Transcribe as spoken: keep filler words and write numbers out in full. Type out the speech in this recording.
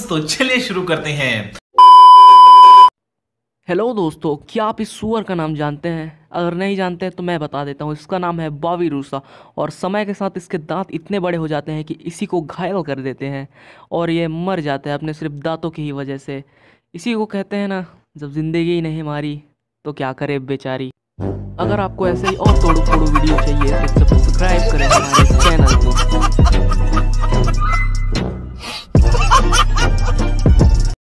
दोस्तों चलिए शुरू करते हैं। हेलो दोस्तों, क्या आप इस सुअर का नाम जानते हैं? अगर नहीं जानते हैं तो मैं बता देता हूँ। इसका नाम है बॉबी रूसा। और समय के साथ इसके दांत इतने बड़े हो जाते हैं कि इसी को घायल कर देते हैं और ये मर जाता है अपने सिर्फ दांतों की ही वजह से। इसी को कहते हैं ना, जब जिंदगी ही नहीं मारी तो क्या करे बेचारी। अगर आपको ऐसे ही और तोड़ू फोड़ू वीडियो चाहिए तो सब्सक्राइब करें हमारे चैनल को।